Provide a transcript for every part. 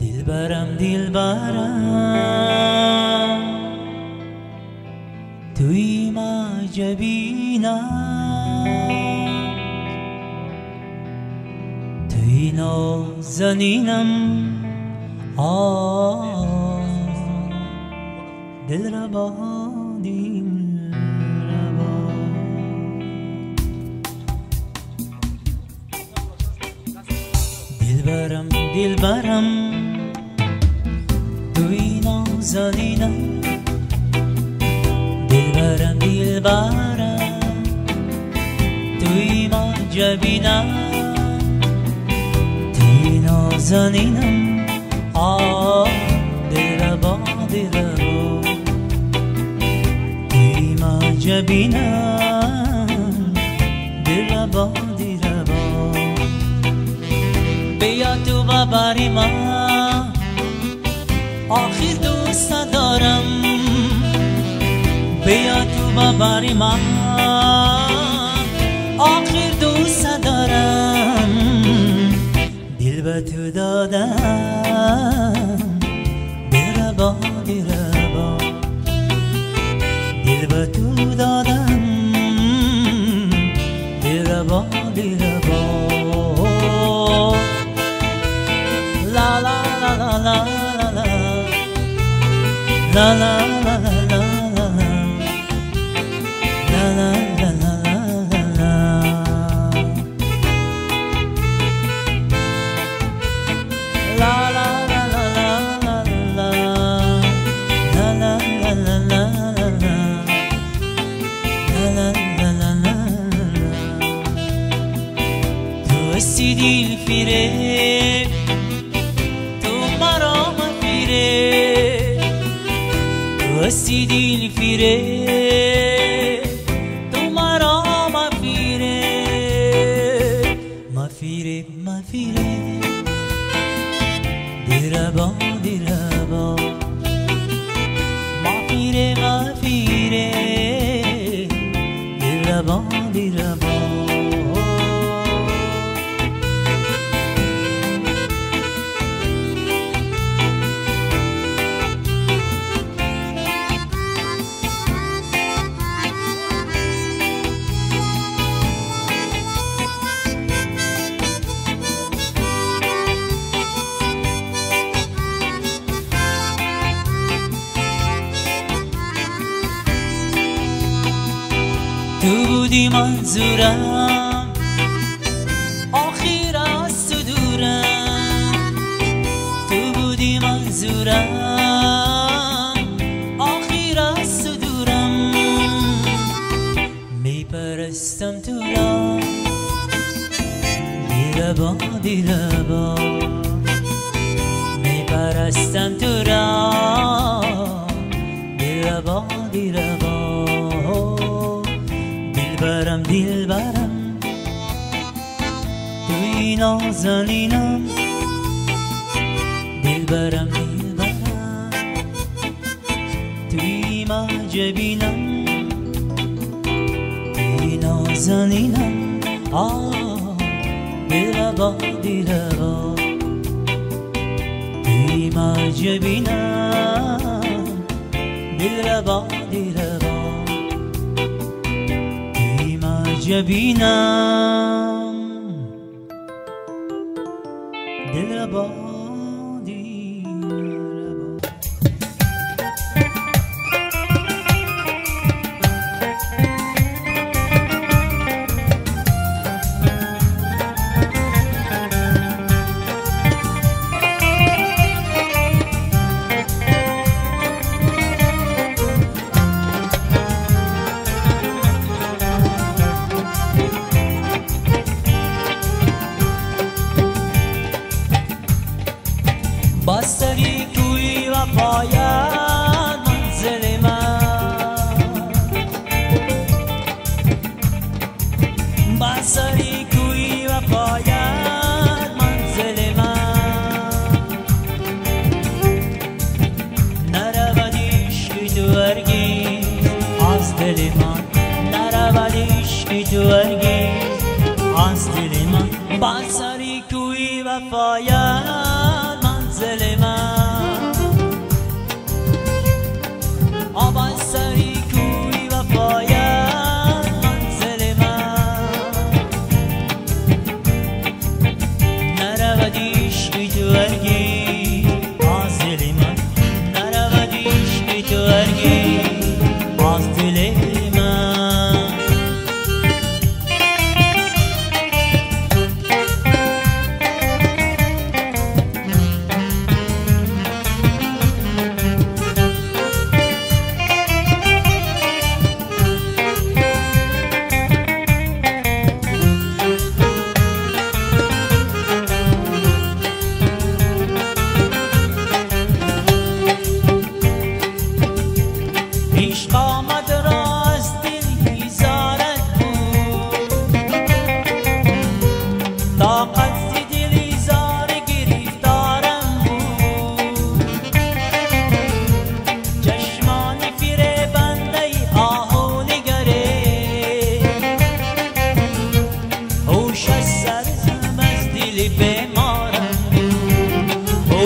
دلبرم توی ما جبینم، توی نازنینم، دل ربا دلبرم توی نازنینم، دلبرم توی ما جبینم، توی نازنینم، دل ربا توی ما جبینم، دل ربا بیا تو ببری من، آخر دوست دارم. بیا تو ببری من، آخر دوست دارم. دل به تو دادم، دل ربا دل به تو دادم، دل ربا La la la la la la la la la la la la la la la la. La la la la la la la la la la la la. Tu esi dil fire, سی دل فیره تو مرا مفیره دل ربا مفیره دل ربا تو بودی منظورم، آخر از تو دورم. تو بودی منظورم، آخر از تو دورم. میپرستم تو را، دل ربا میپرستم تو را، دل ربا دلبرم توی نازنینم، دلبرم توی ما جبینم، توی نازنینم، دل ربا توی ما جبینم، دل ربا جبینم، دل ربا بستری کوی و پایان منزل من، بستری کوی و پایان منزل من. نرود عشق تو هرگز از دل من، نرود عشق تو هرگز از دل من. بستری کوی و پایان منزل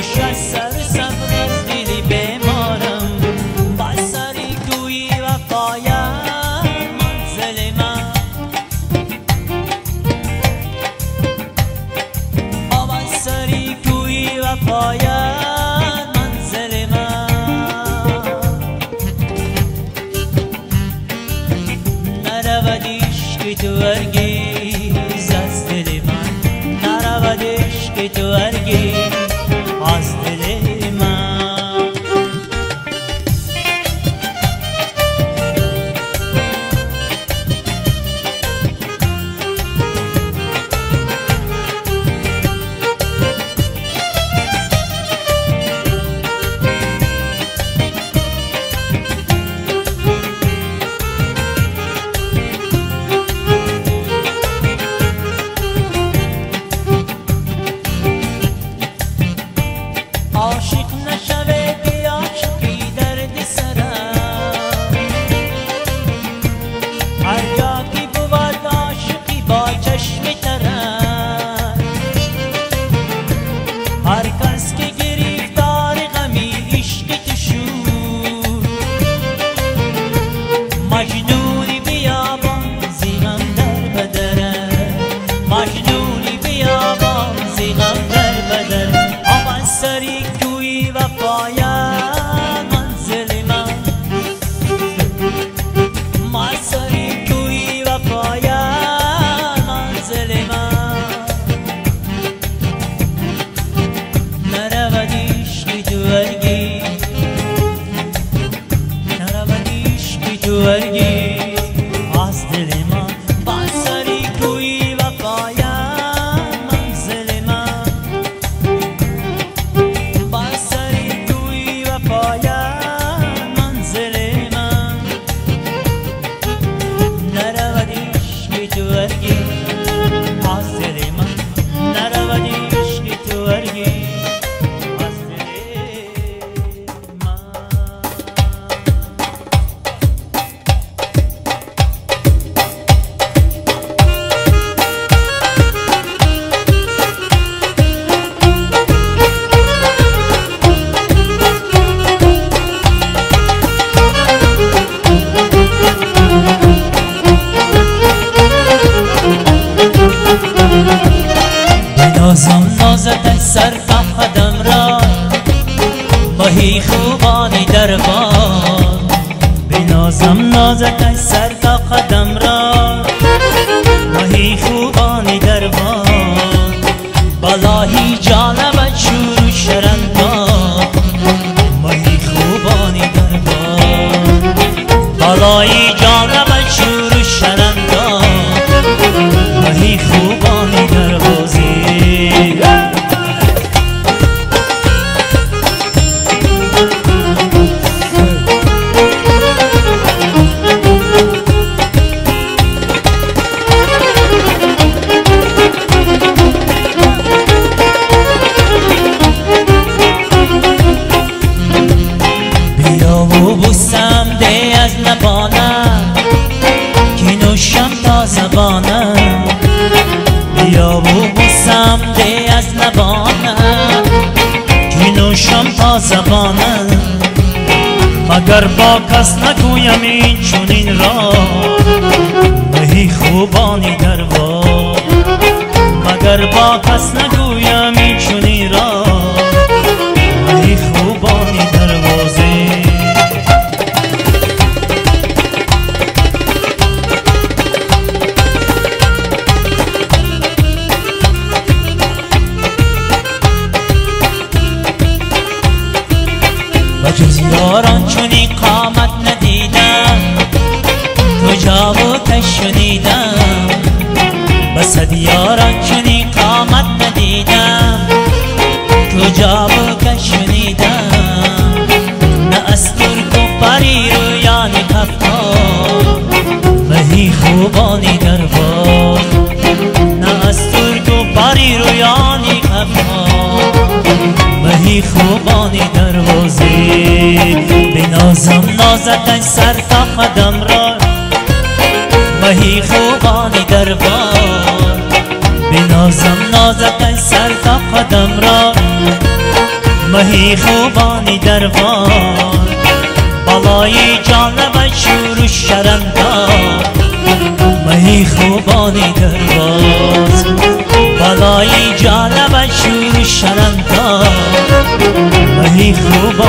خوش از سر صبر از دلی بیمارم بسری گویی وفایت منزل من بسری گویی وفایت منزل من نرود عشق تو هرگز از دل من نرود عشق تو هرگز از دل من عاشق نشوه بی عاشقی درد سرم هر جا که بود عاشقی با چشم ترم هر کس که گرفتار غمی عشق تو شد مجنونی بیابان زیغم در بدرم مجنونی بیابان زیغم در بدرم سری کوی وفایت منزل من ما سری کوی وفایت منزل من نرود عشق تو هرگز نرود عشق تو هرگز از دل من با سری کوی وفایت منزل من بنازم نازت سر تا قدم را ماهی خوبانی دربار بنازم نازت سر تا قدم را ماهی خوبانی دربار بلاهی جانب شور و شرنگا ماهی خوبانی دربار بلاهی جانب شور و شرنگا ماهی خوبانی دربازی بیا و بوسم ده از لبانم که نوشم تا زبانم بیا و بوسم ده از لبانم که نوشم تا زبانم مگر با کس نگویم این چنین را مهی خوبانی دربار مگر با کس نگویم این چنین را مهی خوبانی دروازه بجز یاران چونی قامت ندیدم کجا و کش شنیدم بسد یاران چونی قامت ندیدم کجا و کش شنیدم نه از ترک و پری رویان کفتار مهی خوبانی دربار نه از ترک و پری رویان کفتار مهی خوبانی دروازه بنازم نازت سر تا قدم را مهی خوبانی دربار بنازم نازت سر تا قدم را مهی خوبانی دربار بالای جانب شور و شرمدار مهی خوبانی دربار بالای جانب شور و شرمدار مهی خوب